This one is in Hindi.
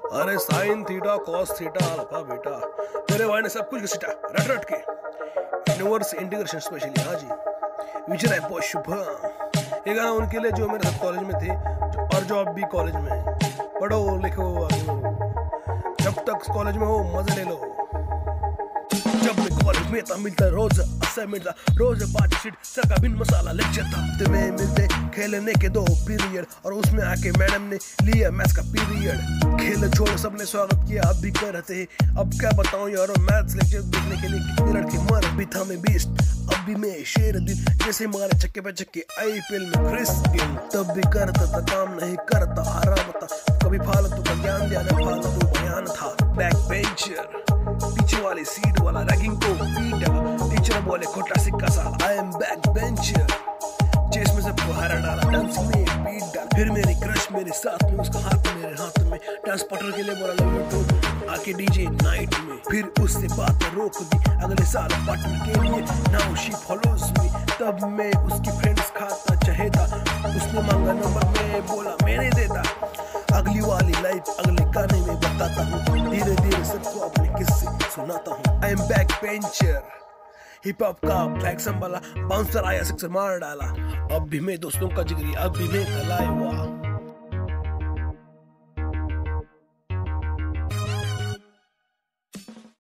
अरे sine theta cos theta alpha beta, मेरे भाई ने सब कुछ घसीटा रट रट के। यूनिवर्स इंटीग्रेशन स्पेशली, हाँ जी। विजय बहुत शुभ। ये गाना उनके लिए जो मेरे साथ कॉलेज में थे और जो अब भी कॉलेज में है। पढ़ो लिखो आगे बढ़ो, जब तक कॉलेज में हो मजे ले लो। जब मैं कॉलेज में था मिलता रोज असाइनमेंट था, रोज पार्टी शीट सर का बिन मसाला लेक्चर था। हफ्ते में मिलते खेलने के 2 पीरियड और उसमें आके मैडम ने लिया मैथ्स का पीरियड। खेल छोड़ सबने स्वागत किया, अब भी कर रहे हैं। अब क्या बताऊं यार, मैथ्स लेक्चर देखने के लिए कितने लड़के मर भी था मैं बीस्ट। अब भी मैं शेर दिन जैसे मारे छक्के पे छक्के IPL में क्रिस गेल। तब भी करता था काम नहीं करता आराम था, कभी फालतू का ज्ञान दिया ना फालतू बयान था। बैक बेंचर पीछे वाली सीट वाला रैगिंग को पीटा, टीचर बोले खोटा सिक्का सा I am backbencher. Chess में सबको हरा डाला, डांस में बीट डाल। फिर मेरी क्रश मेरे साथ में, उसका हाथ मेरे हाथ में। ट्रांसपोर्टर के लिए बोला यूट्यूब आके डीजे नाइट में। फिर उससे बात रोक दी अगले साल पार्टनर के लिए, नाउ शी फॉलोज मी। तब मैं उसकी फ्रेंड्स खाता चाहेता, उसने मांगा नंबर मैं बोला मैंने देता। अगली वाली लाइफ अगले गाने में बताता हूँ, धीरे धीरे सबको अपने किस्से सुनाता हूँ। I am backbencher, hip hop का फ्लैग संभाला, बाउंसर आया सिक्सर मार डाला। अब भी मैं दोस्तों का जिगरी, अब भी मैं कलाए हुआ।